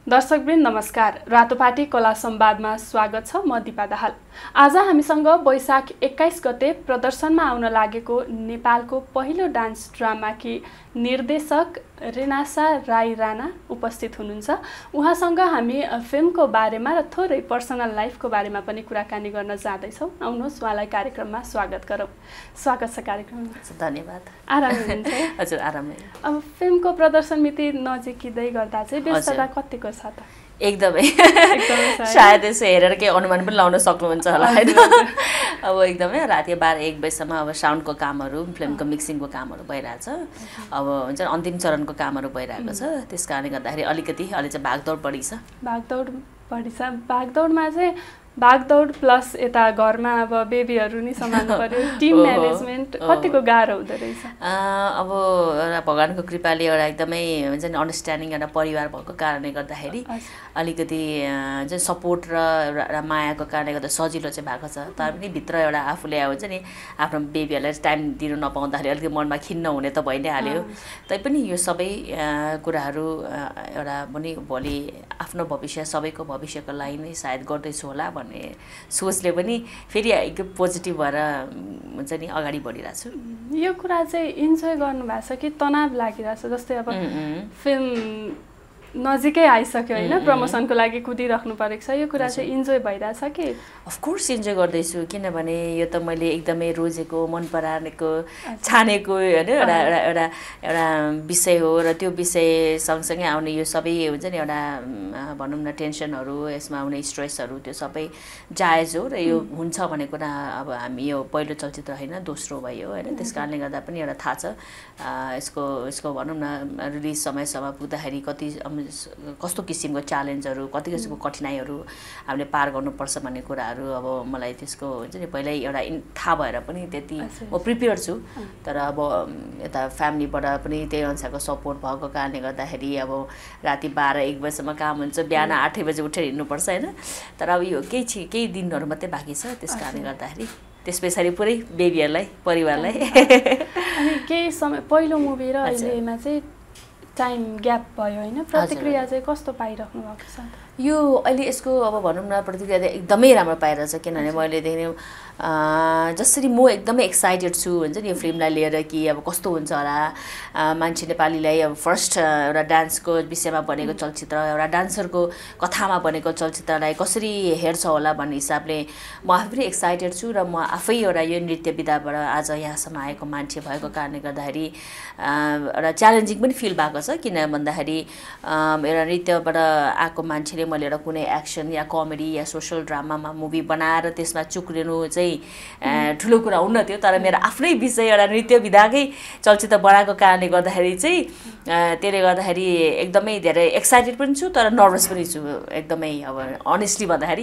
दर्शकवृन्द नमस्कार। रातोपाटी कला संवादमा स्वागत छ। म दिपा दाहाल। आज हामीसँग वैशाख 21 गते प्रदर्शनमा आउन लागेको नेपालको पहिलो डान्स ड्रामाकी निर्देशक रेनाशा राई राणा उपस्थित हुनुहुन्छ। उहाँसँग हामी फिल्मको बारेमा र थोरै पर्सनल लाइफको बारेमा पनि कुराकानी गर्न जाँदैछौँ। आउनुहोस् उहाँलाई कार्यक्रममा स्वागत गरौँ। स्वागत छ कार्यक्रममा। धन्यवाद। आराम हुनुहुन्छ? हजुर आरामै। अब फिल्मको प्रदर्शन मिति नजिकिँदै गर्दा चाहिँ व्यस्तता कतिको छ त? एकदमै सायद यसो हेरेर केही अनुमान पनि लाउन सक्नुहुन्छ होला हैन। अब एकदमै राति 12-1 बजेसम्म अब साउन्डको कामहरू, फिल्मको मिक्सिङको कामहरू भइरहेछ। अब हुन्छ अन्तिम चरणको कामहरू भइरहेको छ। त्यसकारणले गर्दाखेरि अहिले चाहिँ भागदौड बढी छ। भागदौड बढी छ। भागदौडमा चाहिँ भागदौड प्लस यता घरमा अब बेबीहरू नि सम्हाल्नु पर्यो, टिम म्यानेजमेन्ट कतिको गाह्रो हुँदो रहेछ? अब एउटा भगवानको कृपाले एउटा एकदमै हुन्छ नि अन्डरस्ट्यान्डिङ एउटा परिवार भएको कारणले गर्दाखेरि अलिकति चाहिँ सपोर्ट र एउटा मायाको कारणले गर्दा सजिलो चाहिँ भएको छ। तर पनि भित्र एउटा आफूले हुन्छ नि आफ्नो बेबीहरूलाई टाइम दिनु नपाउँदाखेरि अलिकति मनमा खिन्न हुने त भइ नै हाल्यो। तैपनि यो सबै कुराहरू एउटा पनि भोलि आफ्नो भविष्य सबैको भविष्यको लागि नै सायद गर्दैछु होला भन्ने सोचले पनि फेरि एकदम पोजिटिभ भएर हुन्छ नि अगाडि बढिरहेको छु। यो कुरा चाहिँ इन्जोय गर्नुभएको छ कि तनाव लागिरहेछ? जस्तै अब फिल्म नजिकै आइसक्यो होइन, प्रमोसनको लागि कुदिराख्नु परेको छ, यो कुरा चाहिँ इन्जोय भइरहेछ कि? अफकोर्स इन्जोय गर्दैछु, किनभने यो त मैले एकदमै रोजेको, मन पराएको, छानेको होइन एउटा एउटा एउटा विषय हो। र त्यो विषय सँगसँगै आउने यो सबै हुन्छ नि एउटा भनौँ न टेन्सनहरू, यसमा आउने स्ट्रेसहरू त्यो सबै जायज हो। र यो हुन्छ भन्ने कुरा अब हामी यो पहिलो चलचित्र होइन, दोस्रो भयो होइन। त्यस कारणले गर्दा पनि एउटा थाहा छ यसको भनौँ न रिलिज समयसम्म पुग्दाखेरि कस्तो किसिमको च्यालेन्जहरू, कति किसिमको कठिनाइहरू हामीले पार गर्नुपर्छ भन्ने कुराहरू अब मलाई त्यसको हुन्छ नि पहिल्यै एउटा थाहा भएर पनि त्यति म प्रिपेयर छु। तर अब यता फ्यामिलीबाट पनि त्यही अनुसारको सपोर्ट भएको कारणले गर्दाखेरि अब राति 12-1 बजेसम्म काम हुन्छ, बिहान 8 बजे उठेर हिँड्नुपर्छ होइन। तर अब यो केही दिनहरू मात्रै बाँकी छ। त्यस कारणले गर्दाखेरि त्यस पछाडि पुरै बेबीहरूलाई परिवारलाई अनि केही समय पहिलो मुभी र अहिलेमा चाहिँ टाइम ग्याप भयो होइन, प्रतिक्रिया चाहिँ कस्तो पाइराख्नु भएको छ? यो अहिले यसको अब भनौँ न प्रतिक्रिया एकदमै राम्रो पाइरहेछ। किनभने मैले देखेँ जसरी म एकदमै एक्साइटेड छु हुन्छ नि यो फिल्मलाई लिएर कि अब कस्तो हुन्छ होला, मान्छे नेपालीलाई अब फर्स्ट एउटा डान्सको विषयमा बनेको चलचित्र, एउटा डान्सरको कथामा बनेको चलचित्रलाई कसरी हेर्छ होला भन्ने हिसाबले म आफै पनि एक्साइटेड छु। र म आफै एउटा यो नृत्य विधाबाट आज यहाँसम्म आएको मान्छे भएको कारणले गर्दाखेरि एउटा च्यालेन्जिङ पनि फिल भएको छ। किन भन्दाखेरि एउटा नृत्यबाट आएको मान्छेले मैले एउटा कुनै एक्सन या कमेडी या सोसल ड्रामामा मुभी बनाएर त्यसमा चुक्रिनु चाहिँ ठुलो कुरा हुन्न थियो। तर मेरो आफ्नै विषय एउटा नृत्य विधाकै चलचित्र बनाएको कारणले गर्दाखेरि चाहिँ त्यसले गर्दाखेरि एकदमै धेरै एक्साइटेड पनि छु, तर नर्भस पनि छु एकदमै अब अनेस्टली भन्दाखेरि।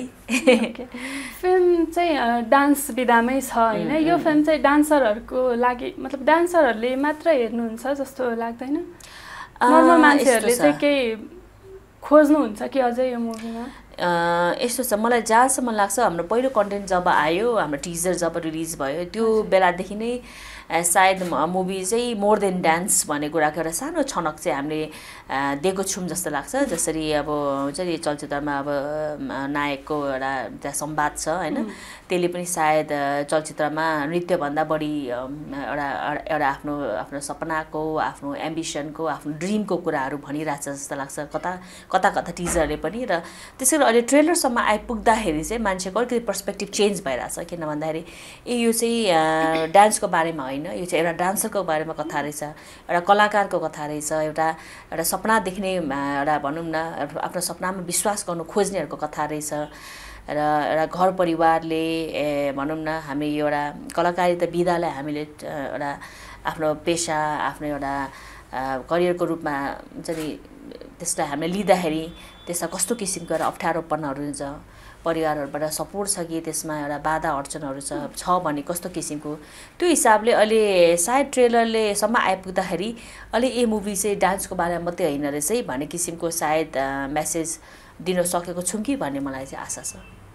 फिल्म चाहिँ डान्स विधामै छ होइन। यो फिल्म चाहिँ डान्सरहरूको लागि मतलब डान्सरहरूले मात्र हेर्नुहुन्छ जस्तो लाग्दैन? नर्मल मान्छेहरूले चाहिँ केही खोज्नुहुन्छ कि अझै यो मुभीमा? यस्तो छ, मलाई जहाँसम्म लाग्छ हाम्रो पहिलो कन्टेन्ट जब आयो, हाम्रो टिजर जब रिलिज भयो त्यो बेलादेखि नै सायद मुभी चाहिँ मोर देन डान्स भन्ने कुराको एउटा सानो छनक चाहिँ हामीले दिएको छौँ जस्तो लाग्छ। जसरी अब हुन्छ नि चलचित्रमा अब नायकको एउटा त्यहाँ संवाद छ होइन, त्यसले पनि सायद चलचित्रमा नृत्यभन्दा बढी एउटा आफ्नो सपनाको, आफ्नो एम्बिसनको, आफ्नो ड्रिमको कुराहरू भनिरहेछ जस्तो लाग्छ कता टिजरले पनि। र त्यसैले अहिले ट्रेलरसम्म आइपुग्दाखेरि चाहिँ मान्छेको अलिकति पर्सपेक्टिभ चेन्ज भइरहेछ। किन भन्दाखेरि यो चाहिँ डान्सको बारेमा होइन, यो चाहिँ एउटा डान्सरको बारेमा कथा रहेछ, एउटा कलाकारको कथा रहेछ, एउटा सपना देख्ने एउटा भनौँ न आफ्नो सपनामा विश्वास गर्नु खोज्नेहरूको कथा रहेछ। र एउटा घर परिवारले भनौँ न हामी एउटा कलाकारिता विधालाई हामीले एउटा आफ्नो पेसा, आफ्नो एउटा करियरको रूपमा हुन्छ नि त्यसलाई हामीले लिँदाखेरि त्यसमा कस्तो किसिमको एउटा अप्ठ्यारोपनहरू हुन्छ, परिवारहरूबाट सपोर्ट छ कि त्यसमा एउटा बाधा अडचनहरू छ भने कस्तो किसिमको, त्यो हिसाबले अहिले सायद ट्रेलरले सम्म आइपुग्दाखेरि अहिले यो मुभी चाहिँ डान्सको बारेमा मात्रै होइन रहेछ भन्ने किसिमको सायद मेसेज दिन सकेको छौँ कि भन्ने मलाई चाहिँ आशा छ।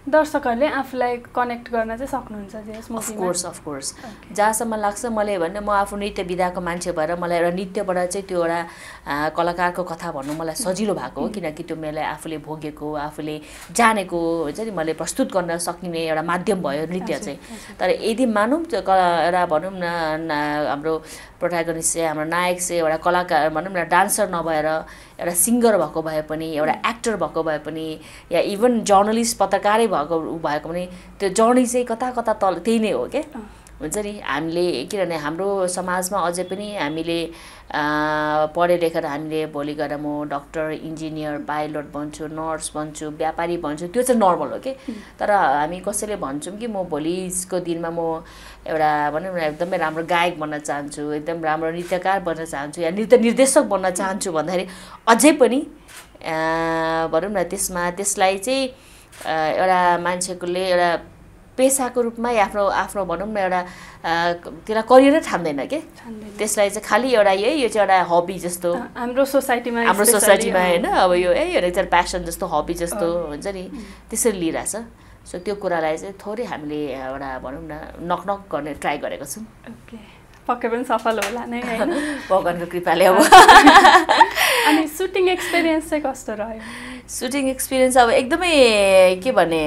दर्शकहरूले आफूलाई कनेक्ट गर्न चाहिँ सक्नुहुन्छ यस मुभीमा? अफ कोर्स जहाँसम्म लाग्छ मैले भने म आफू नृत्य विधाको मान्छे भएर मलाई एउटा नृत्यबाट चाहिँ त्यो एउटा कलाकारको कथा भन्नु मलाई सजिलो भएको हो, किनकि त्यो मैले आफूले भोगेको, आफूले जानेको हुन्छ नि, मैले प्रस्तुत गर्न सकिने एउटा माध्यम भयो नृत्य चाहिँ। तर यदि मानौँ त्यो एउटा भनौँ न हाम्रो प्रोटागनिस्ट चाहिँ, हाम्रो नायक चाहिँ एउटा कलाकार भनौँ न, डान्सर नभएर एउटा सिङ्गर भएको भए पनि, एउटा एक्टर भएको भए पनि, या इभन जर्नलिस्ट पत्रकारै भएको पनि त्यो जर्नी चाहिँ कता कता तल त्यही नै हो क्या। हुन्छ नि, हामीले किनभने हाम्रो समाजमा अझै पनि हामीले पढे लेखेर हामीले भोलि गएर म डक्टर, इन्जिनियर, पाइलट बन्छु, नर्स बन्छु, व्यापारी बन्छु, त्यो चाहिँ नर्मल हो कि। तर हामी कसैले भन्छौँ कि म भोलिको दिनमा म एउटा भनौँ न एकदमै राम्रो गायक बन्न चाहन्छु, एकदम राम्रो नृत्यकार बन्न चाहन्छु, या नृत्य निर्देशक बन्न चाहन्छु भन्दाखेरि अझै पनि भनौँ न त्यसलाई चाहिँ एउटा मान्छेकोले एउटा पेसाको रूपमा आफ्नो आफ्नो भनौँ न एउटा त्यसलाई करियरै ठान्दैन के। त्यसलाई चाहिँ खालि एउटा यो चाहिँ एउटा हबी जस्तो हाम्रो सोसाइटीमा होइन, अब यो एउटा प्यासन जस्तो, हबी जस्तो हुन्छ नि, त्यसरी लिइरहेछ। सो त्यो कुरालाई चाहिँ थोरै हामीले एउटा भनौँ न नकनक गर्ने ट्राई गरेको छौँ। पक्कै पनि सफल होला नै होइन, भगवानको कृपाले। अब अनि सुटिङ एक्सपिरियन्स चाहिँ कस्तो रह्यो? सुटिङ एक्सपिरियन्स अब एकदमै के भने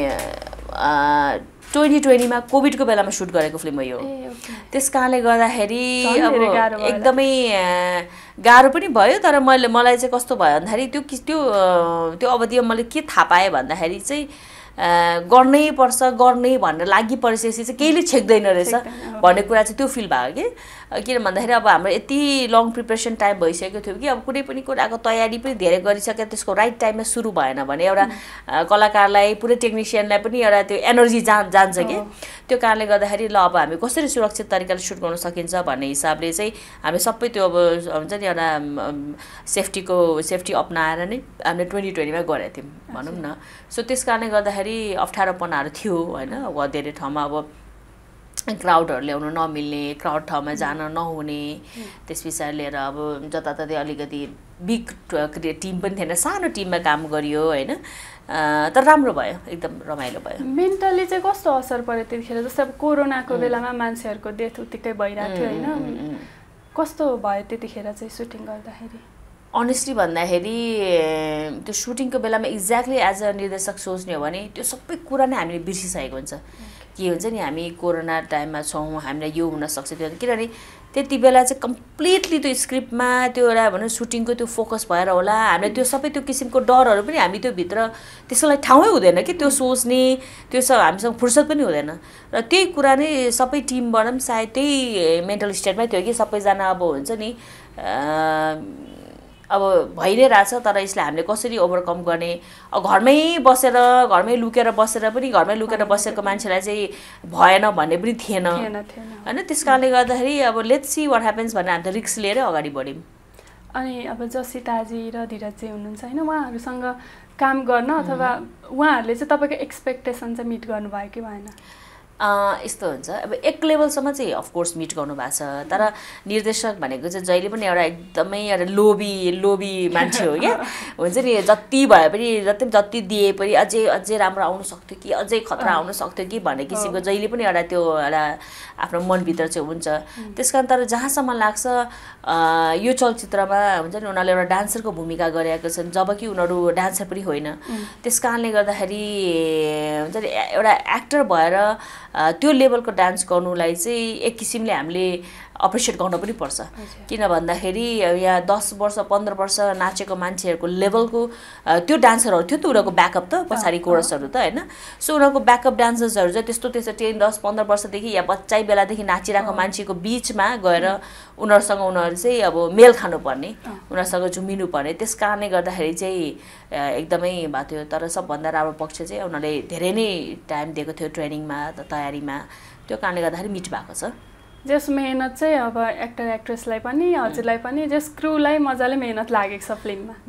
2020 मा कोभिडको बेलामा सुट गरेको फिल्म हो यो। त्यस कारणले गर्दाखेरि अब एकदमै गाह्रो पनि भयो। तर मलाई चाहिँ कस्तो भयो भन्दाखेरि त्यो अवधिमा मैले के थाहा पाएँ भन्दाखेरि चाहिँ गर्नै पर्छ भनेर लागि परिसकेपछि चाहिँ केहीले छेक्दैन रहेछ भन्ने कुरा चाहिँ त्यो फिल भयो कि। किन भन्दाखेरि अब हाम्रो यति लङ प्रिपरेसन टाइम भइसकेको थियो कि अब कुनै पनि कुराको तयारी पनि धेरै गरिसक्यो, त्यसको राइट टाइममा सुरु भएन भने एउटा कलाकारलाई, पुरै टेक्निसियनलाई पनि एउटा त्यो एनर्जी जान्छ कि। त्यो कारणले गर्दाखेरि ल अब हामी कसरी सुरक्षित तरिकाले सुट गर्न सकिन्छ भन्ने हिसाबले चाहिँ हामी सबै त्यो अब हुन्छ नि एउटा सेफ्टी अपनाएर नै हामीले 2020 मा गरेका थियौँ भनौँ न। सो त्यस कारणले गर्दाखेरि अप्ठ्यारोपनाहरू थियो होइन। अब धेरै ठाउँमा अब क्राउडहरू ल्याउनु नमिल्ने, क्राउड ठाउँमा जान नहुने, त्यस पछाडि लिएर अब जताततै अलिकति बिग टिम पनि थिएन, सानो टिममा काम गरियो होइन। तर राम्रो भयो, एकदम रमाइलो भयो। मेन्टली चाहिँ कस्तो असर पर्यो त्यतिखेर? जस्तै अब कोरोनाको बेलामा मान्छेहरूको डेथ उत्तिकै भइरहेको थियो होइन, कस्तो भयो त्यतिखेर चाहिँ सुटिङ गर्दाखेरि? अनेस्टली भन्दाखेरि त्यो सुटिङको बेलामा एक्ज्याक्टली एज अ निर्देशक सोच्ने हो भने त्यो सबै कुरा नै हामीले बिर्सिसकेको हुन्छ। के हुन्छ नि, हामी कोरोना टाइममा छौँ, हामीलाई यो हुनसक्छ त्यो, किनभने त्यति बेला चाहिँ कम्प्लिटली त्यो स्क्रिप्टमा त्यो एउटा भनौँ सुटिङको त्यो फोकस भएर होला हामीले त्यो सबै त्यो किसिमको डरहरू पनि हामी त्यो भित्र त्यसको लागि ठाउँै हुँदैन कि त्यो सोच्ने, त्यो सब हामीसँग फुर्सद पनि हुँदैन। र त्यही कुरा नै सबै टिमबाट पनि सायद त्यही मेन्टल स्टेटमै थियो कि सबैजना अब हुन्छ नि अब भइ नै रहेछ, तर यसलाई हामीले कसरी ओभरकम गर्ने। घरमै लुकेर बसेको मान्छेलाई चाहिँ भएन भन्ने पनि थिएन होइन। त्यस कारणले गर्दाखेरि अब लेट्स सी वाट ह्यापन्स भनेर हामी त रिस्क लिएर अगाडि बढ्यौँ। अनि अब जसिताजी र धीरजजी हुनुहुन्छ होइन, उहाँहरूसँग काम गर्न अथवा उहाँहरूले चाहिँ तपाईँको एक्सपेक्टेसन चाहिँ मिट गर्नुभयो कि भएन? यस्तो हुन्छ, अब एक लेभलसम्म चाहिँ अफकोर्स मिट गर्नुभएको छ। तर निर्देशक भनेको चाहिँ जहिले पनि एउटा एकदमै एउटा लोभी मान्छे हो क्या। हुन्छ नि, जति भए पनि जति दिए पनि अझै राम्रो आउनु सक्थ्यो कि, अझै खतरा आउनु सक्थ्यो कि भन्ने किसिमको जहिले पनि एउटा त्यो एउटा आफ्नो मनभित्र चाहिँ हुन्छ। त्यस कारण तर जहाँसम्म लाग्छ यो चलचित्रमा हुन्छ नि उनीहरूले एउटा डान्सरको भूमिका गरेका छन्, जबकि उनीहरू डान्सर पनि होइन। त्यस कारणले गर्दाखेरि हुन्छ नि एउटा एक्टर भएर त्यो लेभलको डान्स गर्नुलाई चाहिँ एक किसिमले हामीले अप्रिसिएट गर्न पनि पर्छ। किन भन्दाखेरि यहाँ 10 वर्ष 15 वर्ष नाचेको मान्छेहरूको लेभलको त्यो डान्सरहरू थियो त, उनीहरूको ब्याकअप त पछाडि कोरसहरू त होइन। सो उनीहरूको ब्याकअप डान्सर्सहरू चाहिँ त्यस्तो 10 10 15 वर्षदेखि या बच्चै बेलादेखि नाचिरहेको मान्छेको बिचमा गएर उनीहरूसँग उनीहरू चाहिँ अब मेल खानुपर्ने, उनीहरूसँग झुमिनुपर्ने। त्यस कारणले गर्दाखेरि चाहिँ एकदमै भएको थियो। तर सबभन्दा राम्रो पक्ष चाहिँ उनीहरूले धेरै नै टाइम दिएको थियो ट्रेनिङमा, तयारीमा। त्यो कारणले गर्दाखेरि मिट भएको छ। जस मेहनत चाहिँ अब एक्टर एक्ट्रेसलाई पनि हजुरलाई पनि जस क्रूलाई मजाले मेहनत लागेको छ फिल्ममा।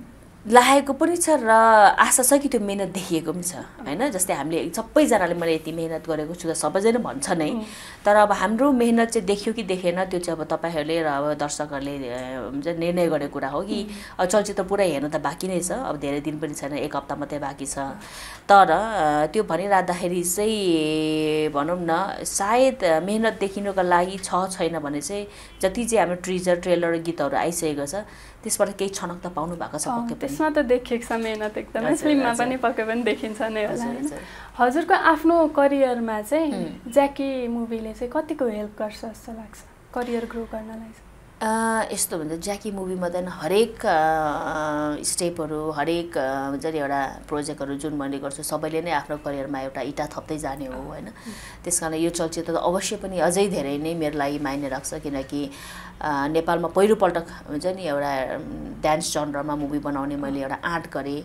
लागेको पनि छ र आशा छ कि त्यो मेहनत देखिएको पनि छ हैन। जस्तै हामीले सबैजनाले मैले यति मेहनत गरेको छु त सबैजना भन्छ नै, तर अब हाम्रो मेहनत चाहिँ देखियो कि देखेन त्यो चाहिँ अब तपाईहरूले र अब दर्शकहरूले हुन्छ निर्णय गरेको कुरा हो कि अब चलचित्र पुरा हेर्नु त बाँकी नै छ, अब धेरै दिन पनि छैन, 1 हप्ता मात्रै बाँकी छ। तर त्यो भनिराख्दाखेरि चाहिँ भनौँ न सायद मेहनत देखिनुको लागि छैन भने चाहिँ जति चाहिँ हाम्रो टिजर ट्रेलर गीतहरू आइसकेको छ त्यसबाट केही छनक त पाउनु भएको छ पक्कै पनि। त्यसमा त देखिएको छ मेहनत एकदमै, फिल्ममा पनि पक्कै पनि देखिन्छ नै होला हैन। हजुरको आफ्नो करियरमा चाहिँ ज्याकी मुभीले चाहिँ कतिको हेल्प गर्छ जस्तो लाग्छ करियर ग्रो गर्नलाई? यस्तो भन्छ ज्याकी मुभीमा त हरेक स्टेपहरू हरेक हुन्छ नि एउटा प्रोजेक्टहरू जुन मैले गर्छु सबैले नै आफ्नो करियरमा एउटा इँटा थप्दै जाने हो हैन। त्यसकारण यो चलचित्र त अवश्य पनि अझै धेरै नै मेरो लागि मायने राख्छ, किनकि नेपालमा पहिलोपल्ट हुन्छ नि एउटा डान्स जनरमा मुभी बनाउने मैले एउटा आँट गरेँ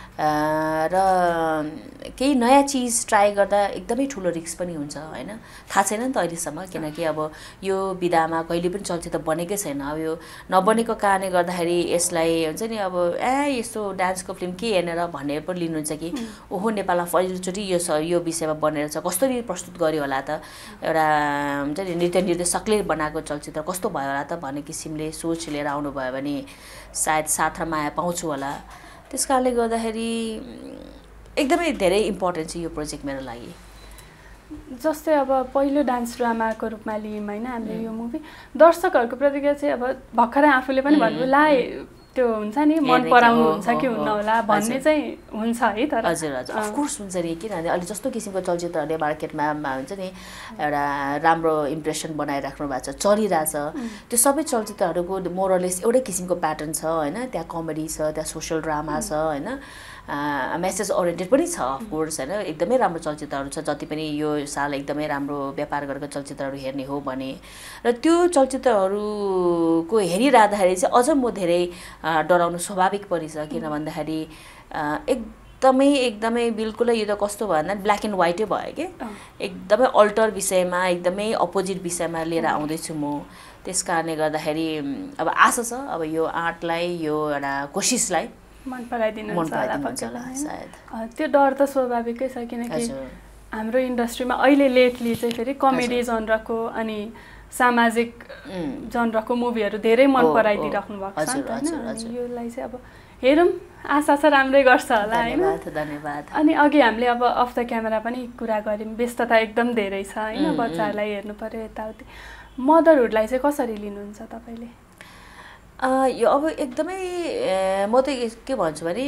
र केही नयाँ चिज ट्राई गर्दा एकदमै ठुलो रिस्क पनि हुन्छ हैन। थाहा छैन नि त अहिलेसम्म, किनकि अब यो विधामा कहिले पनि चलचित्र बनेकै छैन। अब यो नबनेको कारणले गर्दाखेरि यसलाई हुन्छ नि अब यस्तो डान्सको फिल्म के हेर्नेर भनेर पनि लिनुहुन्छ कि ओहो नेपालमा पहिलोचोटि यो विषयमा बनेर छ, कसरी प्रस्तुत गर्यो होला त, एउटा हुन्छ नि नृत्य निर्देशकले बनाएको चलचित्र कस्तो भयो होला त भन्ने किसिमले सोच लिएर आउनुभयो भने सायद साथ र माया पाउँछु होला। त्यस कारणले गर्दाखेरि एकदमै धेरै इम्पोर्टेन्ट छ यो प्रोजेक्ट मेरो लागि। जस्तै अब पहिलो डान्स ड्रामाको रूपमा लियौँ होइन हामीले यो मुभी, दर्शकहरूको प्रतिक्रिया चाहिँ अब भर्खरै आफूले पनि भन्नु लाई त्यो हुन्छ नि मन पराउनु हुन्छ कि हुन्न होला भन्ने चाहिँ हुन्छ है। तर हजुर हजुर अफकोर्स हुन्छ नि, किनभने अहिले जस्तो किसिमको चलचित्रहरूले मार्केटमा हुन्छ नि एउटा राम्रो इम्प्रेसन बनाइराख्नु भएको छ, चलिरहेछ। त्यो सबै चलचित्रहरूको मोरलेस एउटै किसिमको प्याटर्न छ होइन। त्यहाँ कमेडी छ, त्यहाँ सोसियल ड्रामा छ होइन, मेसेज ओरिएन्टेड पनि छ अफकोर्स होइन। एकदमै राम्रो चलचित्रहरू छ, जति पनि यो साल एकदमै राम्रो व्यापार गरेको चलचित्रहरू हेर्ने हो भने, र त्यो चलचित्रहरूको हेरिरहँदाखेरि चाहिँ अझ म धेरै डराउनु स्वाभाविक पनि छ। किन भन्दाखेरि एकदमै बिल्कुलै यो त कस्तो भयो भन्दा ब्ल्याक एन्ड व्हाइटै भयो कि एकदमै अल्टर विषयमा एकदमै अपोजिट विषयमा लिएर आउँदैछु म। त्यस कारणले गर्दाखेरि अब आशा छ अब यो आर्टलाई यो एउटा कोसिसलाई मन पराइदिनु होला सायद। त्यो डर त स्वाभाविकै छ, किनकि हाम्रो इन्डस्ट्रीमा अहिले लेटली चाहिँ फेरि कमेडी जनरको अनि सामाजिक जनरको मुभीहरू धेरै मन पराइदिइराख्नु भएको छ हैन। योलाई चाहिँ अब हेरौँ, आशा छ राम्रै गर्छ होला हैन। धन्यवाद। अनि अघि हामीले अब अफ द क्यामेरा पनि कुरा गऱ्यौँ, व्यस्तता एकदम धेरै छ हैन, बच्चाहरूलाई हेर्नु पर्यो यताउति। मदरहुडलाई चाहिँ कसरी लिनुहुन्छ तपाईँले? यो अब एकदमै म त के भन्छु भने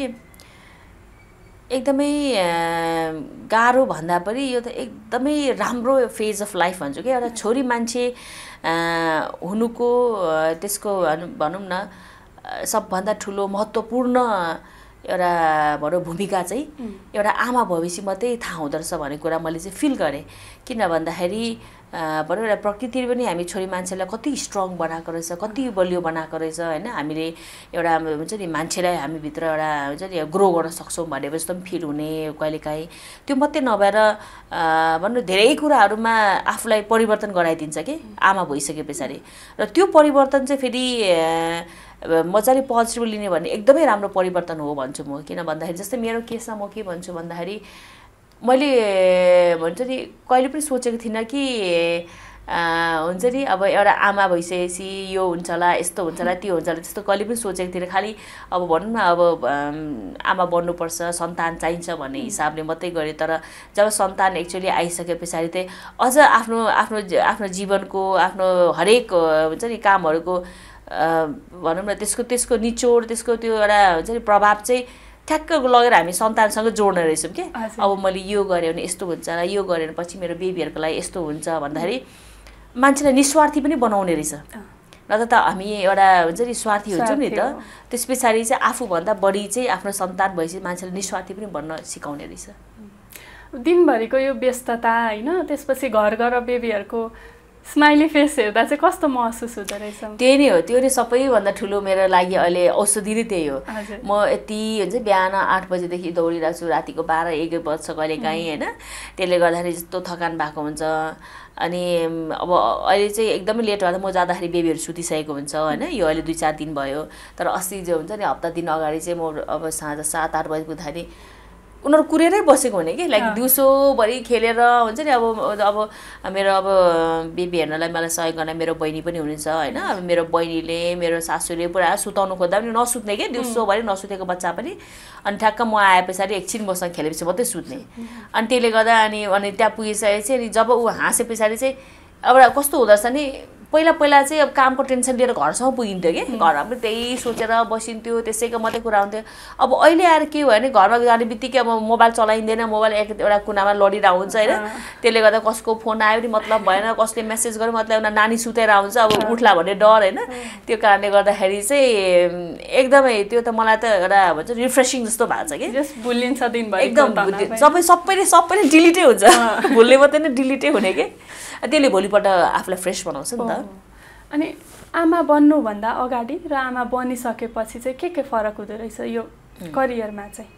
एकदमै गाह्रो भन्दा पनि यो त एकदमै राम्रो फेज अफ लाइफ भन्छु कि। एउटा छोरी मान्छे हुनुको त्यसको भनौँ न सबभन्दा ठुलो महत्त्वपूर्ण एउटा भनौँ भूमिका चाहिँ एउटा आमा भएपछि मात्रै थाहा हुँदो रहेछ भन्ने कुरा मैले चाहिँ फिल गरेँ। किन भन्दाखेरि भनौँ एउटा प्रकृतिले पनि हामी छोरी मान्छेलाई कति स्ट्रङ बनाएको रहेछ, कति बलियो बनाएको रहेछ होइन। हामीले एउटा हुन्छ नि मान्छेलाई हामीभित्र एउटा हुन्छ नि ग्रो गर्न सक्छौँ भने जस्तो पनि फिल हुने कहिलेकाहीँ। त्यो मात्रै नभएर भनौँ धेरै कुराहरूमा आफूलाई परिवर्तन गराइदिन्छ कि आमा भइसके पछाडि। र त्यो परिवर्तन चाहिँ फेरि मजाले पोजिटिभ लिने भने एकदमै राम्रो परिवर्तन हो भन्छु म। किन भन्दाखेरि जस्तै मेरो केसमा म के भन्छु भन्दाखेरि मैले भन्छ नि कहिले पनि सोचेको थिइनँ कि हुन्छ नि अब एउटा आमा भइसकेपछि यो हुन्छ होला, यस्तो हुन्छ होला, त्यो हुन्छ होला, त्यस्तो कहिले पनि सोचेको थिइनँ। खालि अब भनौँ न अब आमा बन्नुपर्छ, सन्तान चाहिन्छ भन्ने हिसाबले मात्रै गरेँ। तर जब सन्तान एक्चुअली आइसके पछाडि चाहिँ अझ आफ्नो जीवनको आफ्नो हरेक हुन्छ नि कामहरूको भनौँ न त्यसको निचोड त्यसको त्यो एउटा हुन्छ नि प्रभाव चाहिँ ठ्याक्क लगेर हामी सन्तानसँग जोड्ने रहेछौँ कि अब मैले यो गरेँ भने यस्तो हुन्छ होला, यो गरेर पछि मेरो बेबीहरूको लागि यस्तो हुन्छ भन्दाखेरि मान्छेलाई निस्वार्थी पनि बनाउने रहेछ। नत्र त हामी एउटा हुन्छ नि स्वार्थी हुन्छौँ नि त, त्यस पछाडि चाहिँ आफूभन्दा बढी चाहिँ आफ्नो सन्तान भएपछि मान्छेले निस्वार्थी पनि बन्न सिकाउने रहेछ। दिनभरिको यो व्यस्तता होइन, त्यसपछि घर बेबीहरूको स्माइली फेस हेर्दा चाहिँ कस्तो महसुस हुँदो रहेछ? त्यही नै हो, त्यो नै सबैभन्दा ठुलो मेरो लागि अहिले औषधि नै त्यही हो। म यति हुन्छ बिहान 8 बजेदेखि दौडिरहेको छु, रातिको 12-1 बज्छ कहिलेकाहीँ होइन। त्यसले गर्दाखेरि यस्तो थकान भएको हुन्छ। अनि अब अहिले चाहिँ एकदमै लेट भएर म जाँदाखेरि बेबीहरू सुतिसकेको हुन्छ होइन। यो अहिले 2-4 दिन भयो, तर अस्ति जो हुन्छ नि हप्ता दिन अगाडि चाहिँ म अब साँझ 7-8 बजी पुग्दाखेरि उनीहरू कुरेरै बसेको हुने कि लाइक दिउँसोभरि खेलेर हुन्छ नि। अब मेरो अब बेबी हेर्नलाई मलाई सहयोग गर्न मेरो बहिनी पनि हुनुहुन्छ होइन। अब मेरो बहिनीले मेरो सासूले पुरा सुताउनु खोज्दा पनि नसुत्ने कि, दिउँसोभरि नसुतेको बच्चा पनि। अनि ठ्याक्क म आए पछाडि एकछिन मसँग खेलेपछि मात्रै सुत्ने। अनि त्यसले गर्दा अनि त्यहाँ पुगिसकेपछि अनि जब ऊ हाँसे पछाडि चाहिँ अब कस्तो हुँदो रहेछ नि, पहिला चाहिँ अब कामको टेन्सन लिएर घरसम्म पुगिन्थ्यो कि, घरमा पनि त्यही सोचेर बसिन्थ्यो, त्यसैको मात्रै कुरा हुन्थ्यो। अब अहिले आएर के भयो भने घरमा जाने बित्तिकै अब मोबाइल चलाइँदैन, मोबाइल एउटा कुनामा लडिरहेको हुन्छ होइन। त्यसले गर्दा कसको फोन आयो पनि मतलब भएन, कसले मेसेज गर्यो मतलब एउटा नानी सुतेर हुन्छ, अब उठ्ला भन्ने डर होइन। त्यो कारणले गर्दाखेरि चाहिँ एकदमै त्यो त मलाई त एउटा भन्छ रिफ्रेसिङ जस्तो भएको छ कि, भुलिन्छ दिनभरि एकदम सबैले डिलिटै हुन्छ, भुल्ने मात्रै नै डिलिटै हुने कि। त्यसले भोलिपल्ट आफूलाई फ्रेस बनाउँछ नि त। अनि आमा बन्नुभन्दा अगाडि र आमा बनिसकेपछि चाहिँ के फरक हुँदो रहेछ यो करियरमा चाहिँ?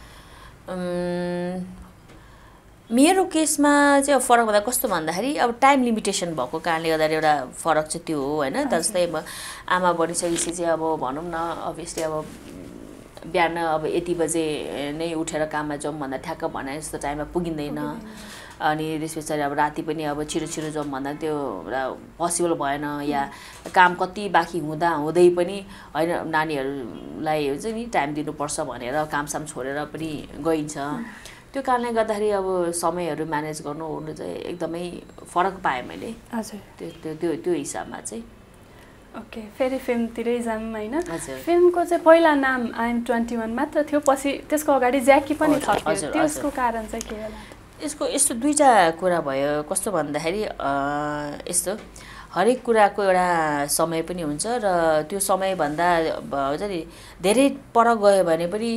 मेरो केसमा चाहिँ अब फरक भन्दा कस्तो भन्दाखेरि अब टाइम लिमिटेसन भएको कारणले गर्दा एउटा फरक चाहिँ त्यो हो होइन। जस्तै अब आमा बनिसकेपछि चाहिँ अब भनौँ न अभियसली अब बिहान अब यति बजे नै उठेर काममा जाउँ भन्दा ठ्याक्क भने जस्तो टाइममा पुगिँदैन। अनि त्यस पछाडि अब राति पनि अब छिटो जाउँ भन्दा त्यो एउटा पोसिबल भएन, या काम कति बाँकी हुँदै पनि होइन नानीहरूलाई हुन्छ नि टाइम दिनुपर्छ भनेर कामसाम छोडेर पनि गइन्छ। त्यो कारणले गर्दाखेरि अब समयहरू म्यानेज गर्नु चाहिँ एकदमै फरक पाएँ मैले। हजुर त्यो हिसाबमा चाहिँ। ओके, फेरि फिल्मतिरै जाऊँ होइन। फिल्मको चाहिँ पहिला नाम आइएम 21 मात्र थियो, पछि त्यसको अगाडि ज्याकी पनि थप्यो, त्यसको कारण चाहिँ के होला? यस्तो दुईवटा कुरा भयो। कस्तो भन्दाखेरि यस्तो हरेक कुराको एउटा समय पनि हुन्छ र त्यो समयभन्दा हुन्छ नि धेरै पर गयो भने पनि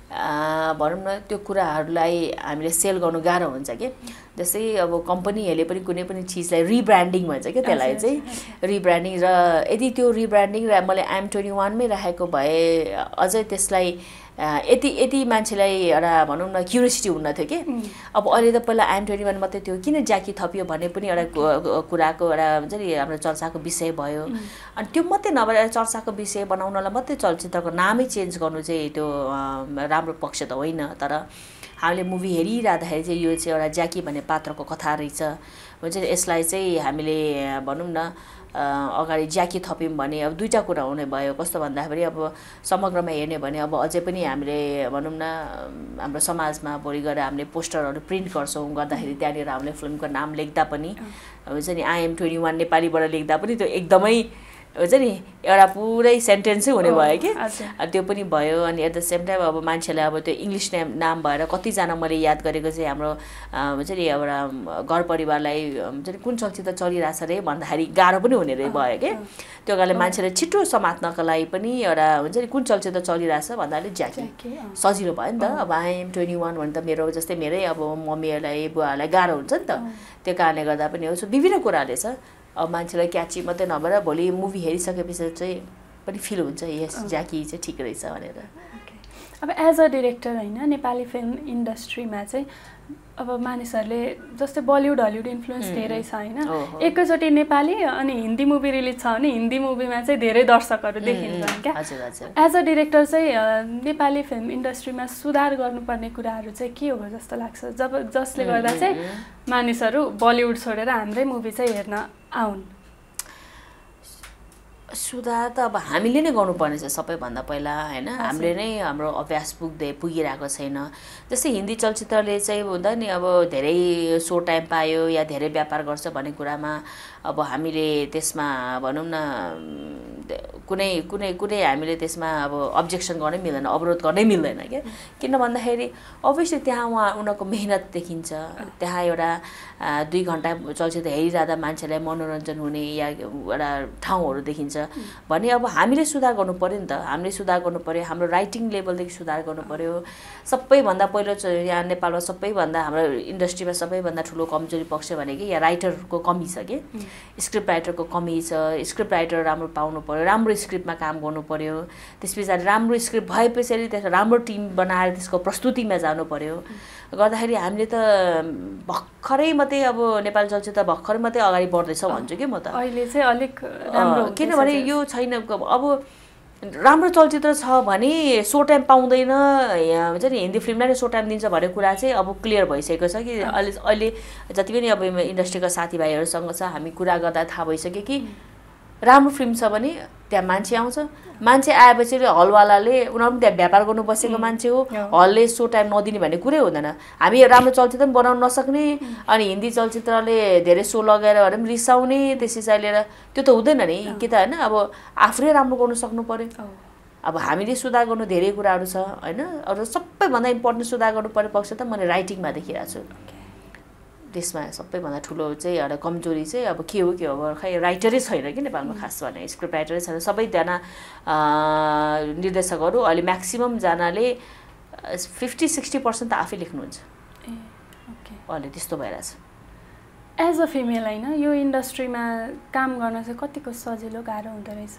भनौँ न त्यो कुराहरूलाई हामीले सेल गर्नु गाह्रो हुन्छ कि। जस्तै अब कम्पनीहरूले पनि कुनै पनि चिजलाई रिब्रान्डिङ भन्छ क्या, त्यसलाई चाहिँ रिब्रान्डिङ। र यदि त्यो रिब्रान्डिङ र मैले आइएम 21 मै राखेको भए अझै त्यसलाई यति मान्छेलाई एउटा भनौँ न क्युरियोसिटी हुन थियो कि। अब अहिले त पहिला आइएम 21 मात्रै थियो, किन ज्याकी थपियो भन्ने पनि एउटा कुराको एउटा हुन्छ नि हाम्रो चर्चाको विषय भयो। अनि त्यो मात्रै नभएर चर्चाको विषय बनाउनलाई मात्रै चलचित्रको नामै चेन्ज गर्नु चाहिँ त्यो राम्रो पक्ष त होइन। तर हामीले मुभी हेरिरहँदाखेरि चाहिँ यो चाहिँ एउटा ज्याकी भन्ने पात्रको कथा रहेछ हुन्छ नि। यसलाई चाहिँ हामीले भनौँ न अगाडि ज्याकी थप्यौँ भने अब दुईवटा कुरा हुने भयो। कस्तो भन्दाखेरि अब समग्रमा हेर्ने भने अब अझै पनि हामीले भनौँ न हाम्रो समाजमा भोलि गएर हामीले पोस्टरहरू प्रिन्ट गर्छौँ, गर्दाखेरि त्यहाँनिर हामीले फिल्मको नाम लेख्दा पनि हुन्छ नि आइएम 21 नेपालीबाट लेख्दा पनि त्यो एकदमै हुन्छ नि एउटा पुरै सेन्टेन्सै हुने भयो कि। त्यो पनि भयो। अनि एट द सेम टाइम अब मान्छेलाई अब त्यो इङ्ग्लिस नाम भएर कतिजना मैले याद गरेको चाहिँ हाम्रो हुन्छ नि एउटा घर परिवारलाई हुन्छ नि कुन चलचित्र चलिरहेछ रे भन्दाखेरि गाह्रो पनि हुने भयो कि। त्यो कारणले मान्छेलाई छिटो समात्नका लागि पनि एउटा हुन्छ नि कुन चलचित्र चलिरहेछ भन्दाखेरि ज्याकी सजिलो भयो नि त। अब आइएम 21 भने त मेरो जस्तै मेरै अब मम्मीहरूलाई बुवाहरूलाई गाह्रो हुन्छ नि त। त्यो कारणले गर्दा पनि हो। सो विभिन्न कुराले छ। अब मान्छेलाई क्याची मात्रै नभएर भोलि मुभी हेरिसकेपछि चाहिँ पनि फिल हुन्छ यस ज्याकी चाहिँ ठिक रहेछ भनेर। अब एज अ डिरेक्टर होइन नेपाली फिल्म इन्डस्ट्रीमा चाहिँ अब मानिसहरूले जस्तै बलिउड हलिउड इन्फ्लुएन्स धेरै छ होइन। एकैचोटि नेपाली अनि हिन्दी मुभी रिलिज छ भने हिन्दी मुभीमा चाहिँ धेरै दर्शकहरू देखिन्छन् क्या। एज अ डिरेक्टर चाहिँ नेपाली फिल्म इन्डस्ट्रीमा सुधार गर्नुपर्ने कुराहरू चाहिँ के हो जस्तो लाग्छ जसले गर्दा चाहिँ मानिसहरू बलिउड छोडेर हाम्रै मुभी चाहिँ हेर्न आउन्? सुधार त अब हामीले नै गर्नुपर्ने छ सबैभन्दा पहिला होइन। हामीले नै हाम्रो अभ्यास पुगिरहेको छैन। जस्तै हिन्दी चलचित्रले चाहिँ हुँदा नि अब धेरै सो टाइम पायो या धेरै व्यापार गर्छ भन्ने कुरामा अब हामीले त्यसमा भनौँ न कुनै हामीले त्यसमा अब अब्जेक्सन गर्नै मिल्दैन, अवरोध गर्नै मिल्दैन क्या। किन भन्दाखेरि अभियसली त्यहाँ उनीहरूको मेहनत देखिन्छ। त्यहाँ एउटा 2 घन्टा चलचित्र हेरिरहँदा मान्छेलाई मनोरञ्जन हुने या एउटा ठाउँहरू देखिन्छ। भने अब हामीले सुधार गर्नु पर्यो नि त हामीले सुधार गर्नु पर्यो हाम्रो राइटिङ लेभलदेखि सुधार गर्नु पर्यो सबैभन्दा पहिलो चाहिँ यहाँ नेपालमा सबैभन्दा हाम्रो इन्डस्ट्रीमा सबैभन्दा ठुलो कमजोरी पक्ष भनेको यहाँ राइटरको कमी छ के स्क्रिप्ट राइटरको कमी छ स्क्रिप्ट राइटर राम्रो पाउनु पर्यो राम्रो स्क्रिप्टमा काम गर्नु पर्यो त्यसपछि राम्रो स्क्रिप्ट भएपछि त्यसको राम्रो टिम बनाएर त्यसको प्रस्तुतिमा जानु पर्यो गर्दाखेरि हामीले त भर्खरै मात्रै अब नेपाली चलचित्र भर्खरै मात्रै अगाडि बढ्दैछ भन्छु कि म त अहिले चाहिँ अलिक राम्रो किनभने यो छैन अब राम्रो चलचित्र छ भने सो टाइम पाउँदैन हुन्छ नि हिन्दी फिल्मलाई नै सो टाइम दिन्छ भन्ने कुरा चाहिँ अब क्लियर भइसकेको छ कि अहिले जति पनि अब इन्डस्ट्रीका साथीभाइहरूसँग छ हामी कुरा गर्दा थाहा भइसक्यो कि राम्रो फिल्म छ भने त्यहाँ मान्छे आउँछ मान्छे आएपछि हलवालाले उनीहरू पनि त्यहाँ व्यापार गर्नु बसेको मान्छे हो हलले सो टाइम नदिने भन्ने कुरै हुँदैन हामी राम्रो चलचित्र पनि बनाउन नसक्ने अनि हिन्दी चलचित्रले धेरै सो लगाएर भने पनि रिसाउने त्यसै लिएर त्यो त हुँदैन नि कि त होइन अब आफूले राम्रो गर्नु सक्नु पर्यो अब हामीले सुधार गर्नु धेरै कुराहरू छ होइन अरू सबैभन्दा इम्पोर्टेन्ट सुधार गर्नु पर्ने पक्ष त मैले राइटिङमा देखिरहेको छु त्यसमा सबैभन्दा ठुलो चाहिँ एउटा कमजोरी चाहिँ अब के हो अब खै राइटरै छैन कि नेपालमा खास भने स्क्रिप्ट राइटरै छैन सबैजना निर्देशकहरू अहिले म्याक्सिममजनाले 50-60% त आफै लेख्नुहुन्छ अहिले त्यस्तो भइरहेछ एज अ फिमेल होइन यो इन्डस्ट्रीमा काम गर्न चाहिँ कतिको सजिलो गाह्रो हुँदो रहेछ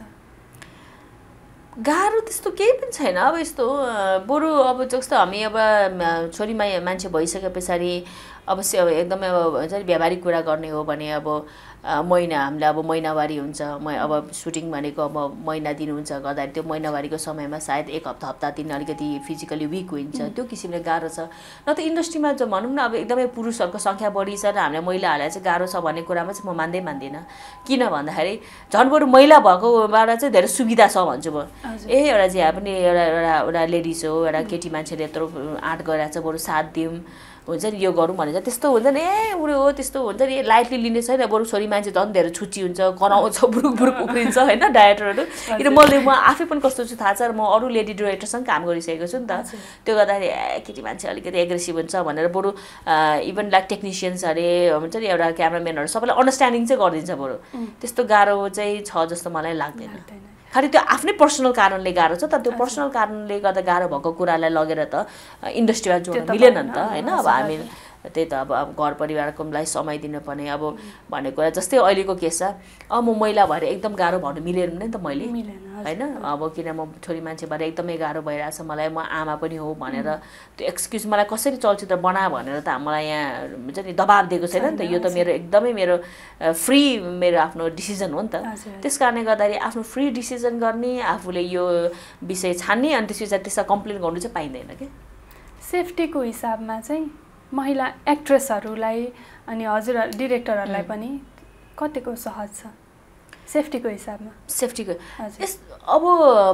गाह्रो त्यस्तो केही पनि छैन अब यस्तो बरु अब जस्तो हामी अब छोरी मान्छे भइसके पछाडि अवश्य अब एकदमै अब हुन्छ नि व्यावहारिक कुरा गर्ने हो भने अब महिना हामीले अब महिनावारी हुन्छ अब सुटिङ भनेको अब महिना दिन हुन्छ गर्दाखेरि त्यो महिनावारीको समयमा सायद एक हप्ता दिन अलिकति फिजिकली विक हुन्छ त्यो किसिमले गाह्रो छ न त इन्डस्ट्रीमा जो भनौँ न अब एकदमै पुरुषहरूको सङ्ख्या बढी छ र हामीलाई महिलाहरूलाई चाहिँ गाह्रो छ भन्ने कुरामा चाहिँ म मान्दिनँ किन भन्दाखेरि झन् बरु महिला भएकोबाट चाहिँ धेरै सुविधा छ भन्छु म एउटा चाहिँ पनि एउटा लेडिज हो एउटा केटी मान्छेले यत्रो आँट गरिरहेको छ बरु साथ दिउँ हुन्छ नि यो गरौँ भनेर त्यस्तो हुन्छ नि उयो हो त्यस्तो हुन्छ नि लाइटली लिने छैन बरु छोरी मान्छे झन् धेरै छुच्ची हुन्छ कराउँछ बुरुक बुरुक उफ्रिन्छ होइन डाइरेक्टरहरू किन म आफै पनि कस्तो छु थाहा छ र म अरू लेडी डिरेक्टरसँग काम गरिसकेको छु नि त त्यो गर्दाखेरि केटी मान्छे अलिकति एग्रेसिभ हुन्छ भनेर बरु इभन लाइक टेक्निसियन्स अरे हुन्छ नि एउटा क्यामराम्यानहरू सबैलाई अन्डरस्ट्यान्डिङ चाहिँ गरिदिन्छ बरु त्यस्तो गाह्रो चाहिँ छ जस्तो मलाई लाग्दैन खालि त्यो आफ्नै पर्सनल कारणले गाह्रो छ तर त्यो पर्सनल कारणले गर्दा गाह्रो भएको कुरालाई लगेर त इन्डस्ट्रीमा जोड्न मिलेन नि त होइन अब हामी त्यही त अब घर परिवारकोलाई समय दिनुपर्ने अब भनेको कुरा जस्तै अहिलेको केस छ अब म महिला भएर एकदम गाह्रो भन्नु मिलेन नि त मैले होइन अब किन म छोरी मान्छे भएर एकदमै गाह्रो भइरहेछ मलाई म आमा पनि हो भनेर त्यो एक्सक्युज मलाई कसरी चलचित्र बना भनेर त मलाई यहाँ हुन्छ नि दबाब दिएको छैन नि त यो त मेरो एकदमै मेरो फ्री मेरो आफ्नो डिसिजन हो नि त त्यस कारणले गर्दाखेरि आफ्नो फ्री डिसिजन गर्ने आफूले यो विषय छान्ने अनि त्यसपछि त्यसलाई कम्प्लेन गर्नु चाहिँ पाइँदैन क्या सेफ्टीको हिसाबमा चाहिँ महिला एक्ट्रेसहरूलाई अनि हजुर डिरेक्टरहरूलाई पनि कतिको सहज छ सेफ्टीको हिसाबमा सेफ्टीको अब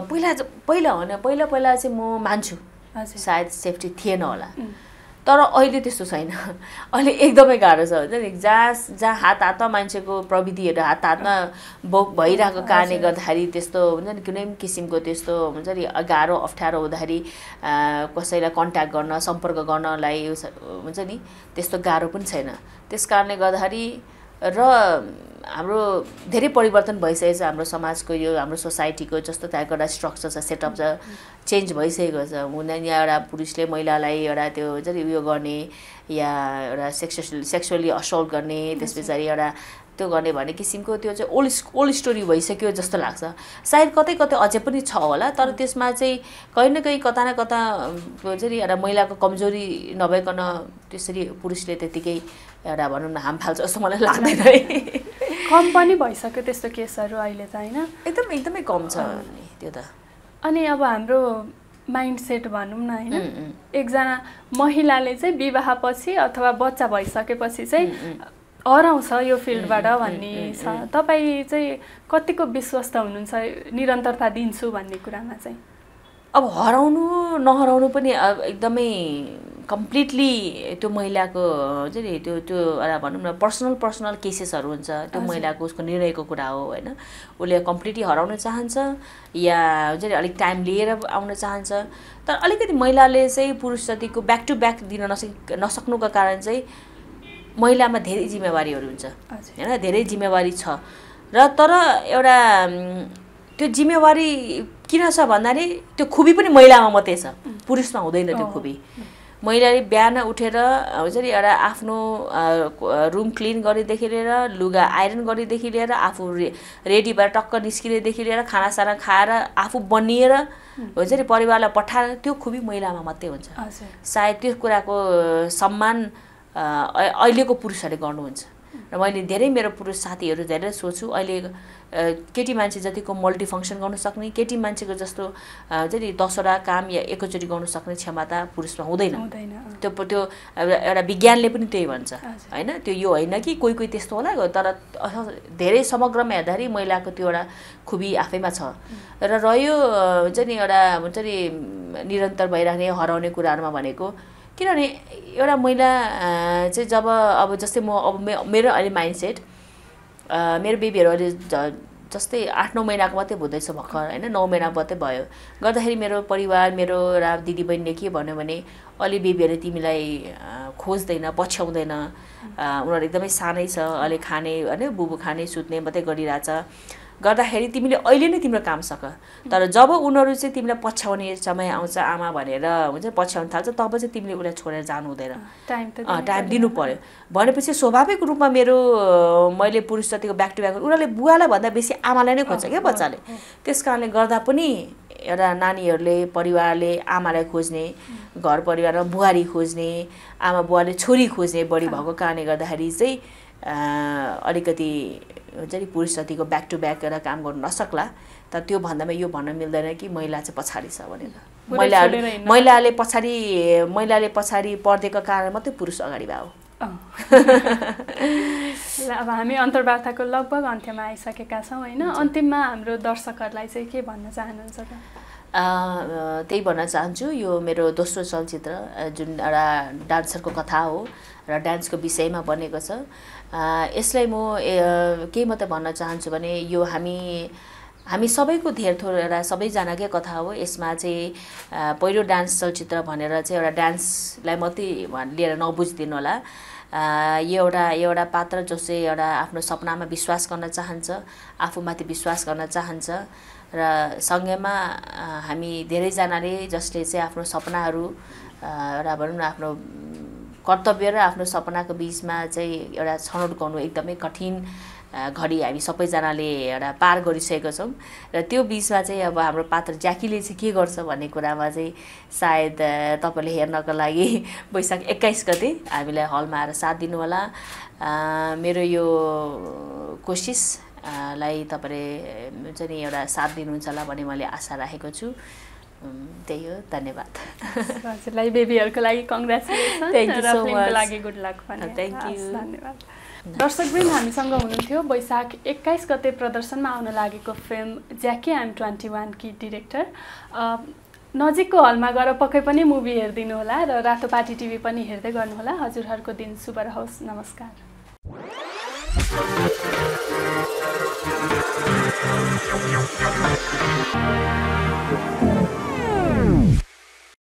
पहिला चाहिँ म मान्छु सायद सेफ्टी थिएन होला तर अहिले त्यस्तो छैन अहिले एकदमै गाह्रो छ हुन्छ नि जहाँ हातमा मान्छेको प्रविधिहरू हातमा भइरहेको कारणले गर्दाखेरि त्यस्तो हुन्छ नि कुनै पनि किसिमको त्यस्तो हुन्छ नि गाह्रो अप्ठ्यारो हुँदाखेरि कसैलाई कन्ट्याक्ट गर्न सम्पर्क गर्नलाई हुन्छ नि त्यस्तो गाह्रो पनि छैन त्यस कारणले गर्दाखेरि र हाम्रो धेरै परिवर्तन भइसकेको छ हाम्रो समाजको यो हाम्रो सोसाइटीको जस्तो टाइपको एउटा स्ट्रक्चर छ सेटअप छ चेन्ज भइसकेको छ हुँदैन यहाँ एउटा पुरुषले महिलालाई एउटा त्यो हुन्छ नि उयो गर्ने या एउटा सेक्सुअली असल्ट गर्ने त्यस पछाडि एउटा त्यो गर्ने भन्ने किसिमको त्यो चाहिँ ओल्ड स्टोरी भइसक्यो जस्तो लाग्छ सायद कतै अझै पनि छ होला तर त्यसमा चाहिँ कहीँ न कहीँ कता न कता हुन्छ नि एउटा महिलाको कमजोरी नभइकन त्यसरी पुरुषले त्यतिकै एउटा भनौँ न हाम फाल्छ जस्तो मलाई लाग्दैन है कम पनि भइसक्यो त्यस्तो केसहरू अहिले त होइन एकदमै कम छ त्यो त अनि अब हाम्रो माइन्डसेट भनौँ न होइन एकजना महिलाले चाहिँ विवाहपछि अथवा बच्चा भइसकेपछि चाहिँ हराउँछ यो फिल्डबाट भन्ने छ तपाईँ चाहिँ कतिको विश्वस्त हुनुहुन्छ निरन्तरता दिन्छु भन्ने कुरामा चाहिँ अब हराउनु नहराउनु पनि एकदमै कम्प्लिटली त्यो महिलाको हुन्छ नि त्यो एउटा भनौँ न पर्सनल केसेसहरू हुन्छ त्यो महिलाको उसको निर्णयको कुरा हो होइन उसले कम्प्लिटली हराउन चाहन्छ या हुन्छ नि अलिक टाइम लिएर आउन चाहन्छ तर अलिकति महिलाले चाहिँ पुरुष जतिको ब्याक टु ब्याक दिन नसक्नुको कारण चाहिँ महिलामा धेरै जिम्मेवारीहरू हुन्छ होइन धेरै जिम्मेवारी छ र तर एउटा त्यो जिम्मेवारी किन छ भन्दाखेरि त्यो खुबी पनि महिलामा मात्रै छ, पुरुषमा हुँदैन त्यो खुबी। महिलाले बिहान उठेर हुन्छ नि एउटा आफ्नो रुम क्लिन गरेदेखि लिएर लुगा आइरन गरेदेखि लिएर आफू रेडी भएर टक्क निस्किनेदेखि लिएर खानासाना खाएर आफू बनिएर हुन्छ नि परिवारलाई पठाएर त्यो खुबी महिलामा मात्रै हुन्छ। सायद त्यो कुराको सम्मान अहिलेको पुरुषहरूले गर्नुहुन्छ र मैले धेरै मेरो पुरुष साथीहरू धेरै सोच्छु अहिले केटी मान्छे जतिको मल्टिफङ्सन गर्न सक्ने, केटी मान्छेको जस्तो हुन्छ नि 10वटा काम या एकैचोटि गर्न सक्ने क्षमता पुरुषमा हुँदैन। त्यो एउटा विज्ञानले पनि त्यही भन्छ होइन। त्यो यो होइन कि कोही कोही त्यस्तो होला, तर धेरै समग्रमा हेर्दाखेरि महिलाको त्यो एउटा खुबी आफैमा छ। र रह्यो हुन्छ नि एउटा हुन्छ नि निरन्तर भइरहने हराउने कुराहरूमा भनेको, किनभने एउटा महिला चाहिँ जब अब जस्तै म अब मेरो अहिले माइन्डसेट मेरो बेबीहरू अहिले जस्तै 8-9 महिनाको मात्रै हुँदैछ भर्खर होइन, 9 महिना मात्रै भयो गर्दाखेरि मेरो परिवार मेरो दिदीबहिनीले के भन्यो भने अलि बेबीहरूले तिमीलाई खोज्दैन, पछ्याउँदैन, उनीहरू एकदमै सानै छ, अहिले खाने होइन बुबु खाने सुत्ने मात्रै गरिरहेछ, गर्दाखेरि तिमीले अहिले नै तिम्रो काम सक। तर जब उनीहरू चाहिँ तिमीलाई पछ्याउने समय आउँछ आमा भनेर हुन्छ पछ्याउन थाल्छ, तब चाहिँ तिमीले उसलाई छोडेर जानु हुँदैन, टाइम दिनु पर्यो। भनेपछि स्वाभाविक रूपमा मेरो मैले पुरुष जतिको ब्याक टु ब्याक उनीहरूले बुवालाई भन्दा बेसी आमालाई नै खोज्छ क्या बच्चाले। त्यस कारणले गर्दा पनि एउटा नानीहरूले परिवारले आमालाई खोज्ने, घर परिवारमा बुहारी खोज्ने, आमा बुवाले छोरी खोज्ने बढी भएको कारणले गर्दाखेरि चाहिँ अलिकति हुन्छ नि पुरुष जतिको ब्याक टु ब्याक एउटा काम गर्नु नसक्ला। तर त्यो भन्दामा यो भन्न मिल्दैन कि महिला चाहिँ पछाडि छ भनेर। महिलाले पछाडि पर्देको कारण मात्रै पुरुष अगाडि भयो। अब हामी अन्तर्वार्ताको लगभग अन्त्यमा आइसकेका छौँ होइन। अन्तिममा हाम्रो दर्शकहरूलाई चाहिँ के भन्न चाहनुहुन्छ त? त्यही भन्न चाहन्छु, यो मेरो दोस्रो चलचित्र जुन एउटा डान्सरको कथा हो र डान्सको विषयमा बनेको छ। यसलाई म के मात्रै भन्न चाहन्छु भने यो हामी सबैको धेर थोर एउटा सबैजनाकै कथा हो। यसमा चाहिँ पहिलो डान्स चलचित्र भनेर चाहिँ एउटा डान्सलाई मात्रै लिएर नबुझिदिनु होला। यो एउटा पात्र जो चाहिँ एउटा आफ्नो सपनामा विश्वास गर्न चाहन्छ, आफूमाथि विश्वास गर्न चाहन्छ र सँगैमा हामी धेरैजनाले जसले चाहिँ आफ्नो सपनाहरू एउटा भनौँ न आफ्नो कर्तव्य र आफ्नो सपनाको बिचमा चाहिँ एउटा छनौट गर्नु एकदमै कठिन घडी हामी सबैजनाले एउटा पार गरिसकेको छौँ। र त्यो बिचमा चाहिँ अब हाम्रो पात्र ज्याकीले चाहिँ के गर्छ भन्ने कुरामा चाहिँ सायद तपाईँले हेर्नको लागि वैशाख 21 गते हामीलाई हलमा आएर साथ दिनु होला। मेरो यो कोसिस लाई तपाईँले हुन्छ नि एउटा साथ दिनुहुन्छ होला भन्ने मैले आशा राखेको छु। त्यही हो, धन्यवाद। हजुरलाई बेबीहरूको लागि कङ्ग्रेचुलेसन, फिल्मको लागि गुड लक पनि। थ्याङ्क यू, धन्यवाद। दर्शकवृन्द, हामीसँग हुनुहुन्थ्यो वैशाख 21 गते प्रदर्शनमा आउन लागेको फिल्म ज्याकी आइएम 21 की डिरेक्टर। नजिकको हलमा गएर पक्कै पनि मुभी हेरिदिनु होला र रातोपाटी टिभी पनि हेर्दै गर्नुहोला। हजुरहरूको दिन शुभ रहोस्। नमस्कार।